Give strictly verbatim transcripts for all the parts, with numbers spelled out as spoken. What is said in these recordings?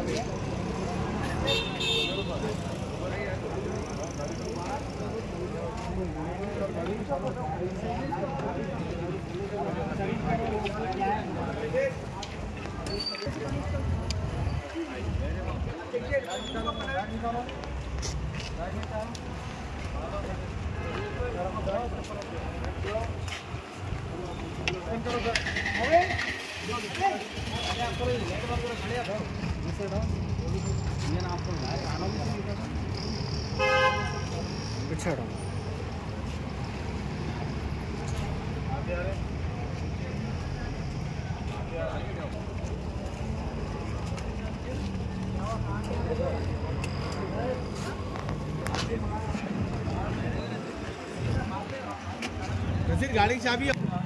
गाड़ी की चाबी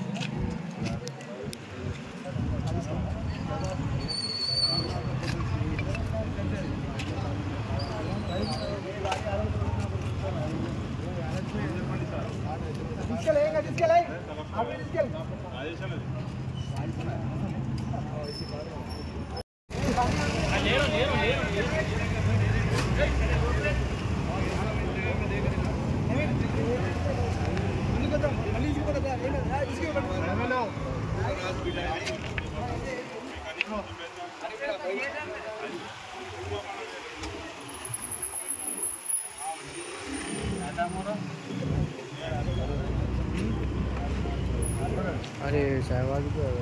अरे सहवाग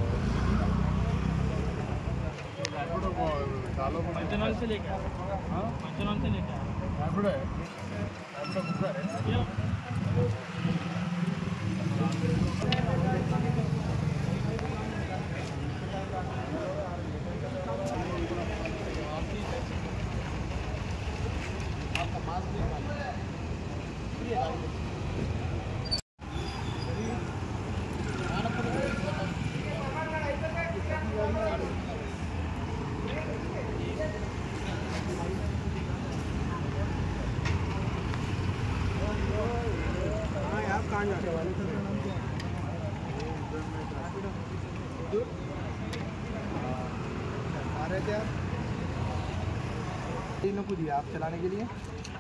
पंचनाल से लेके हाँ पंचनाल से लेके को दिया आप चलाने के लिए।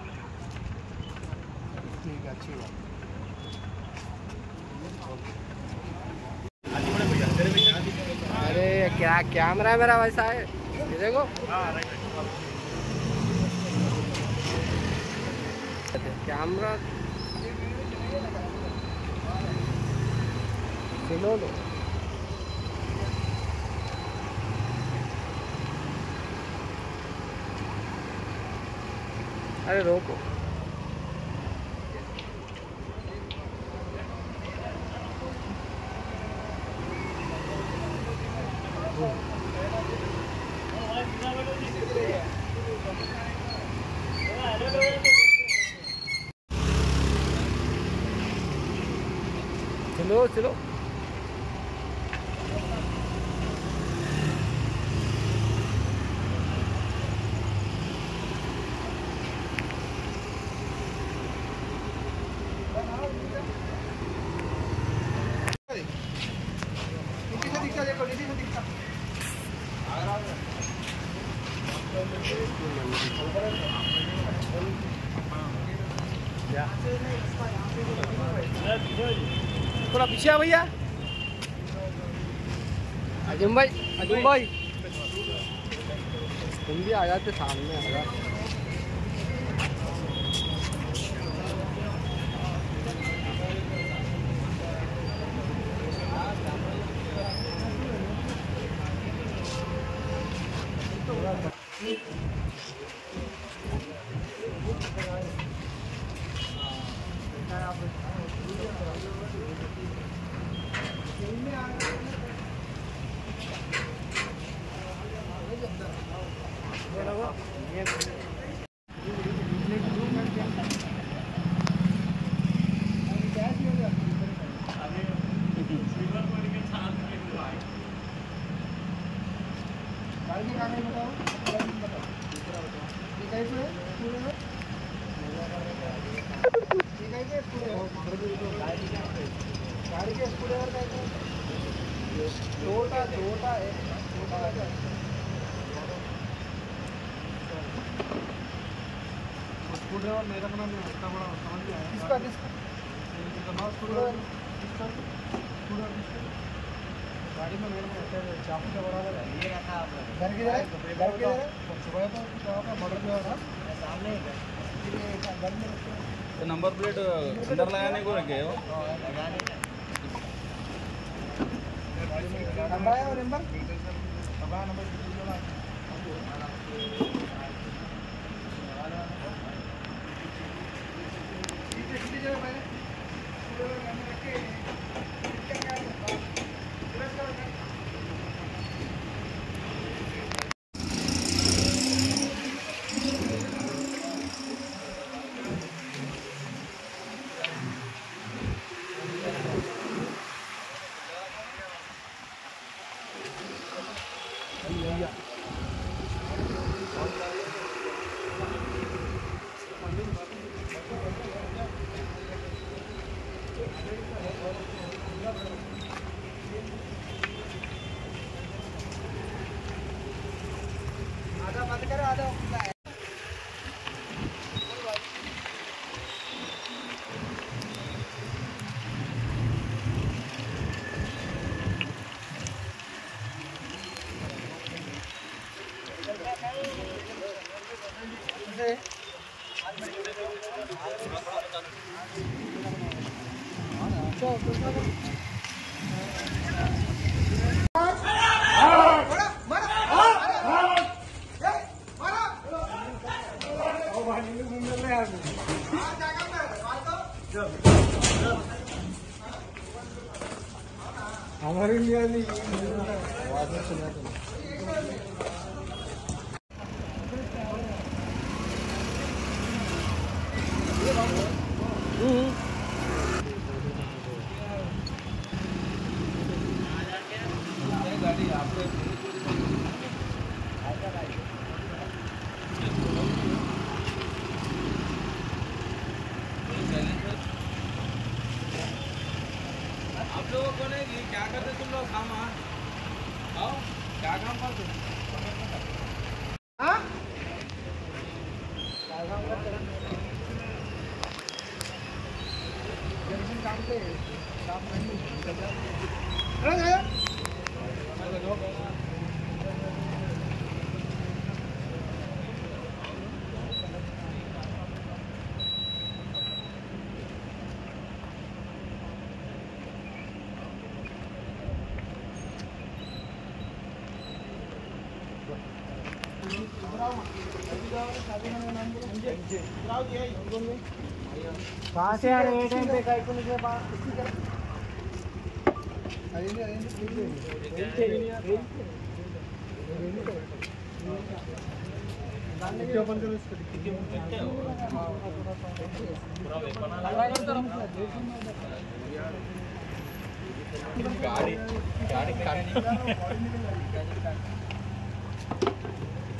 ठीक है, अच्छी बात। अरे क्या कैमरा मेरा वैसा है, ये देखो कैमरा सुनो लो। अरे रोको चलो चलो थोड़ा पीछे आ भैया। अजम भाई, अजम भाई तुम भी आ जाते सामने आ जाते। ड्राइवर मेरा बना नहीं इतना बड़ा समझ में आया किसका किसका गाड़ी में मेरे को चाकू का बराबर है ये रखा आपने घर की जगह घर की जगह सुबह तो क्या होगा मॉडल जो है ना सामने ही है घर में तो नंबर प्लेट अंदर लगाने को रखे हो लगाने का नंबर है नंबर नंबर नंबर आधा बंद करो आधा खुला है हमारे लिए नहीं गाड़ी आपको आप लोगों को नहीं क्या करते तुम लोग काम आओ क्या काम करते हाँ काम पे काम नहीं कहाँ से आ रहे हैं टाइम पे काई को निकले बाहर अरेंज अरेंज क्या बंद करो इसको गाड़ी गाड़ी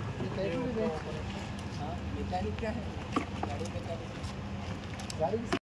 मैकेनिक क्या है गाड़ी मैकेनिक गाड़ी